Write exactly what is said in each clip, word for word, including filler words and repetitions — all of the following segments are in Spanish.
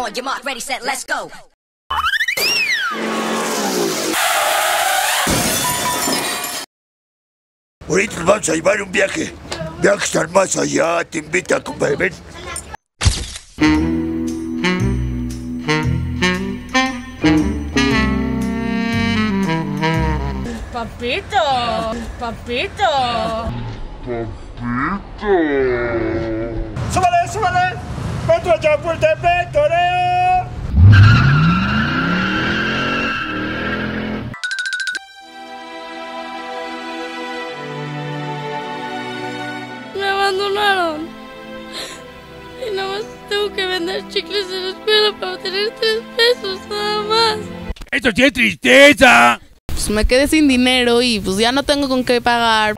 On your mark, ready, set, let's go. Ahorita nos vamos a llevar un viaje. Viajes al más allá, te invita, compadre, ven. Papito, papito. Papito. ¡Súbale, súbale! ¡Metro Chapultepec, toreo! Me abandonaron. Y nada más tengo que vender chicles en la escuela para tener tres pesos, nada más. ¡Esto sí es tristeza! Pues me quedé sin dinero y pues ya no tengo con qué pagar.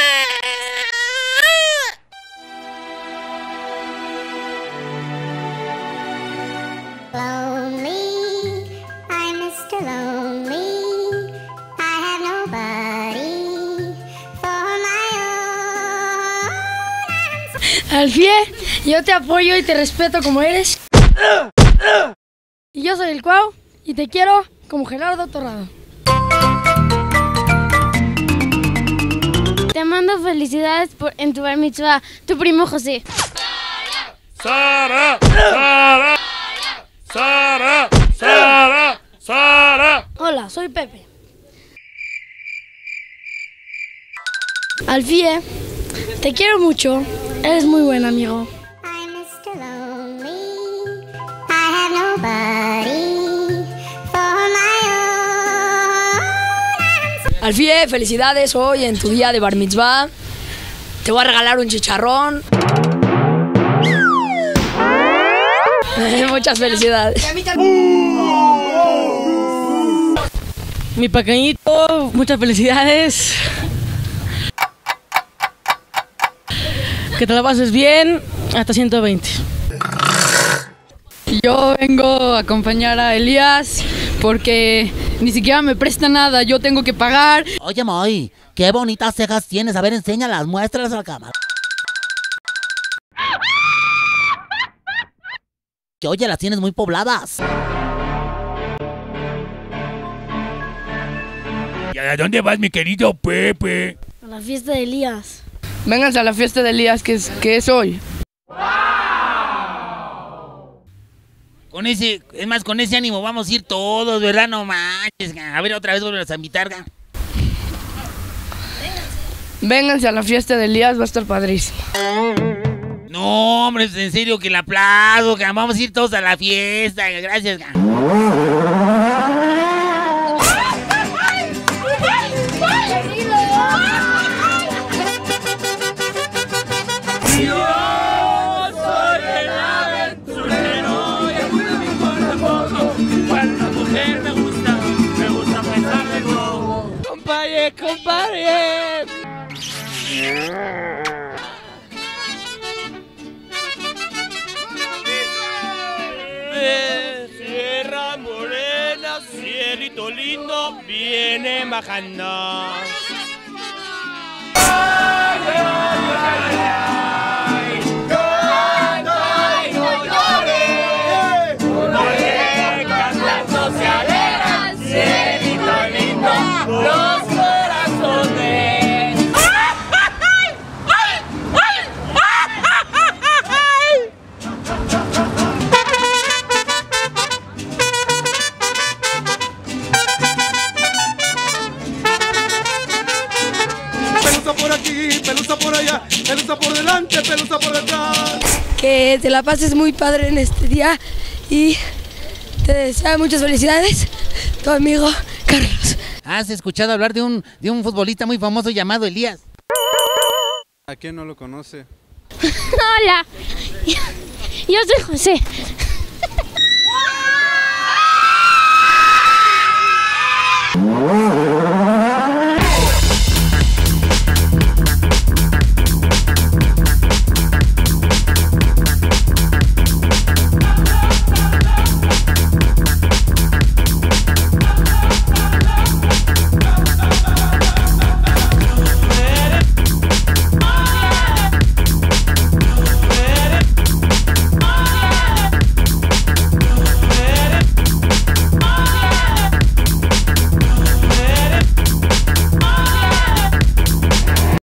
Alfie, yo te apoyo y te respeto como eres. Y yo soy el Cuau y te quiero como Gerardo Torrado. Te mando felicidades por, en tu bar mitzvah, tu primo José. ¡Sara! ¡Sara! ¡Sara! ¡Sara! ¡Sara! Hola, soy Pepe. Alfie, te quiero mucho. Eres muy buen amigo. Alfie, felicidades hoy en tu día de bar mitzvah. Te voy a regalar un chicharrón. Muchas felicidades. Mi pequeñito, muchas felicidades. Que te la pases bien hasta ciento veinte. Yo vengo a acompañar a Elías porque ni siquiera me presta nada, yo tengo que pagar. Oye, Moy, qué bonitas cejas tienes. A ver, enséñalas, muéstralas a la cámara. Que oye, las tienes muy pobladas. ¿Y a dónde vas, mi querido Pepe? A la fiesta de Elías. Vénganse a la fiesta de Elías que es, que es hoy. Con ese, es más, con ese ánimo vamos a ir todos, ¿verdad? No manches. A ver, otra vez vuelven a invitar. Vénganse a la fiesta de Elías, va a estar padrísimo. No, hombre, en serio que la aplaudo. Vamos a ir todos a la fiesta. Gracias. Compadre, compadre. Sierra Morena, cielito lindo, viene bajando. Ay, ay, ay, ay. Llorando y no llores, porque cantando se alegran, cielito lindo, los corazones. Pelusa por aquí, pelusa por allá, pelusa por delante, pelusa por detrás. Que te la pases muy padre en este día y te deseo muchas felicidades, tu amigo Carlos. ¿Has escuchado hablar de un, de un futbolista muy famoso llamado Elías? ¿A quién no lo conoce? Hola, yo soy José.